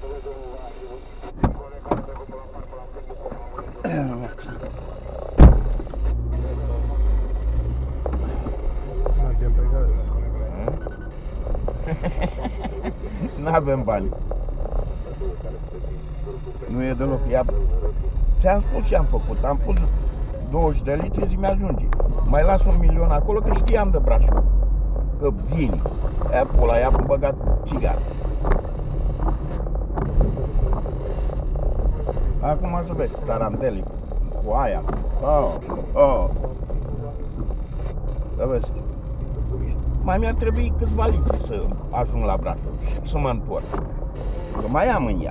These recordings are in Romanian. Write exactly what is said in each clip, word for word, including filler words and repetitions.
Mergem pe gaz. N-avem bani. Nu e deloc. Ia... Ți-am spus ce am făcut. Am pus douăzeci de litri, zi mi-ajunge. Mai las un milion acolo, că știam de Brașov că vine. E pula, i-a băgat țigară. Acum să vezi, tarantele cu aia. Oh, oh. Să vezi. Mai mi-ar trebui câțiva litri să ajung la Brașov și să mă întorc. Că mai am în ea.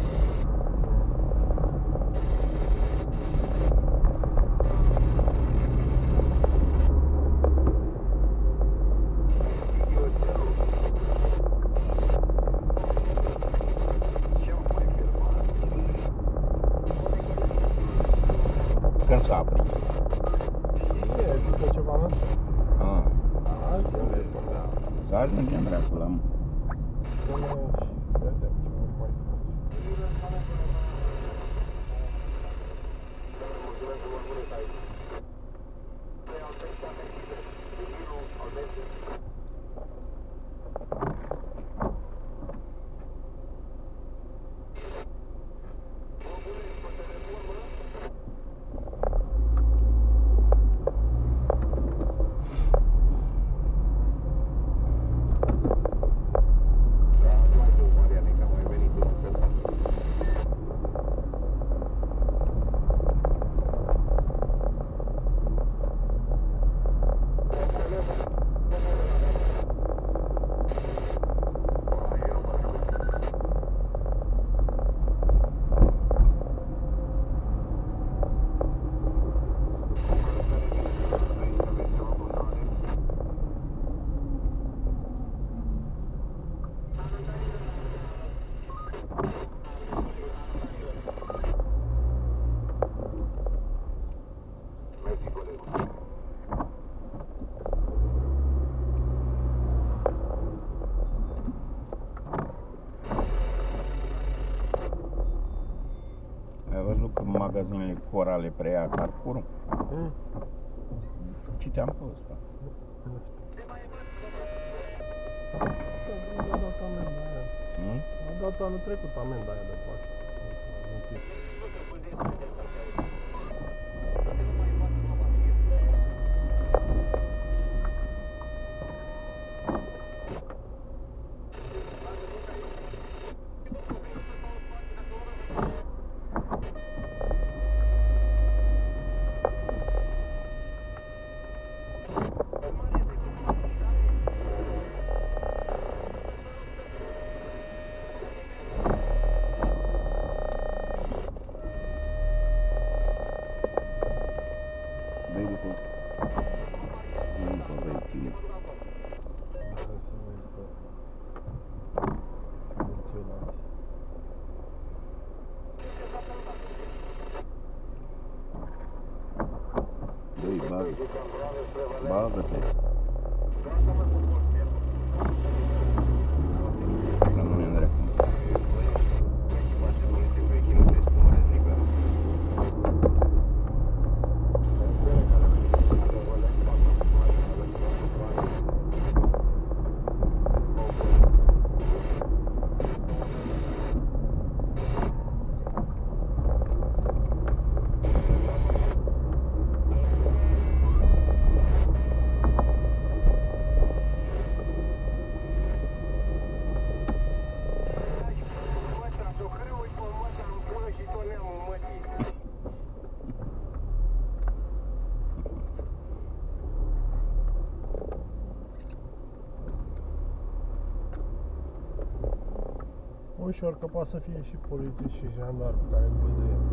Când s-a aprins? E, după ce v-am lăsat. Ah. Ajunge, da. Să ajungem dracu la mă. Până și vedem ce mai mai Ai văzut că magazinele Corale preia Carrefour? Mm. Ce te-am pus ăsta? Nu știu. A dat amenda aia. Hmm? A dat anul trecut amenda aia de Paște. Dă-i după. Nu după vechile. Dă-i, bagă. Bagă-te. Rămâne în drept. Ușor că poate să fie și polițist și jandarm care îl văză el.